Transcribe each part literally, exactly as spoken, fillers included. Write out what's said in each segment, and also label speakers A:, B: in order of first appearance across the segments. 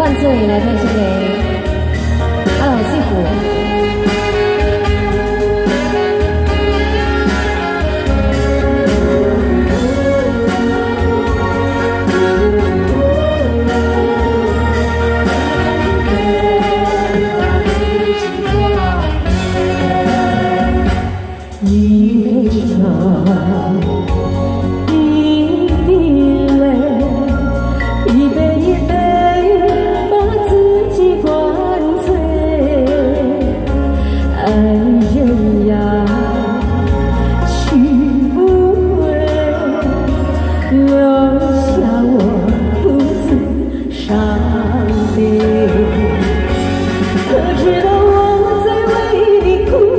A: 灌醉来推荐给阿老幸福。 一场一滴泪，一杯一杯把自己灌醉。爱人呀，去不回，留下我独自伤悲。可知道我在为你哭？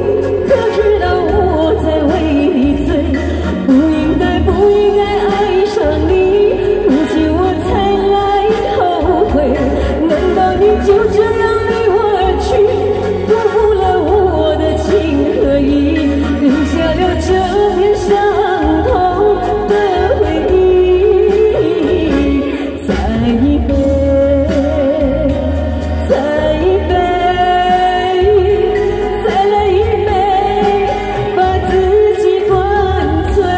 A: 就这样离我而去，辜负了我的情和义，留下了这片伤痛的回忆。再一杯，再一杯，再来一杯，把自己灌醉。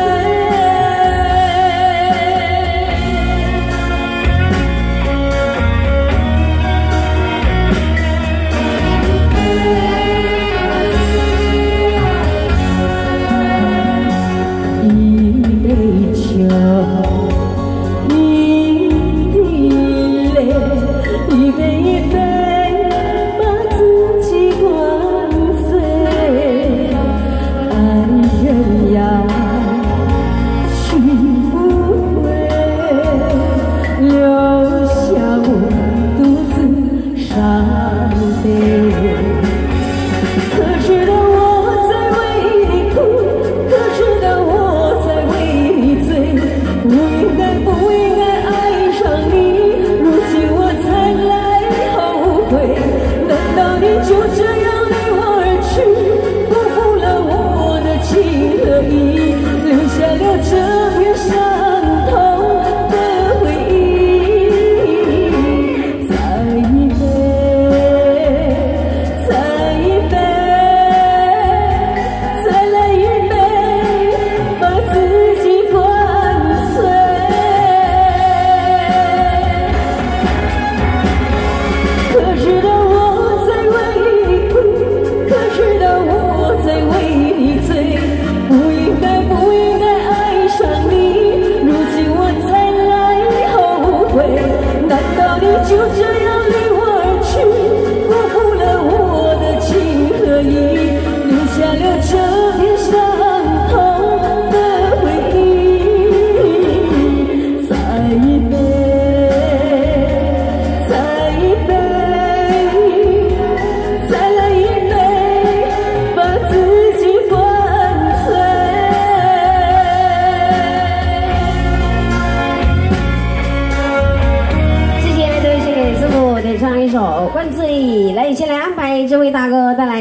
A: 一杯一杯把自己灌醉，爱人呀，去不回，留下我独自伤悲。可知道我在为你哭，可知道我在为你醉，不应该，不应该爱上你。 难道你就这样离我而去，辜负了我的情和义，留下了这片伤痛的回忆？再一杯，再一杯，再来一杯，把自己灌醉。可知道。 在为你醉，不应该，不应该爱上你，如今我才来后悔。难道你就这样离我而去，辜负了我的情和义，留下了这片伤痛的回忆？再一杯，再一杯，再来一杯。 自己灌醉。谢谢，对，谢谢师傅，得唱一首《灌醉》。来，先来安排这位大哥带来。